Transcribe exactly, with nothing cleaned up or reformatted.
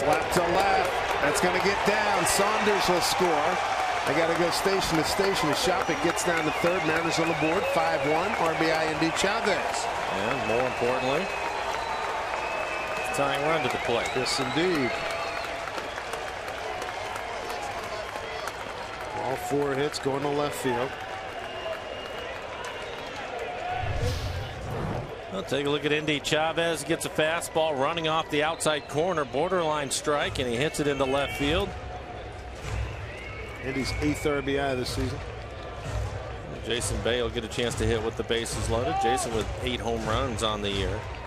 Slap to left. That's going to get down. Saunders will score. I got to go station to station to shop. It gets down to third. Mariners on the board. five one. R B I Endy Chavez. And more importantly, tying run to the plate. Yes, indeed. All four hits going to left field. Well, take a look at Endy Chavez. Gets a fastball running off the outside corner, borderline strike, and he hits it into left field. Endy's eighth R B I this season. Jason Bay will get a chance to hit with the bases loaded. Jason with eight home runs on the year.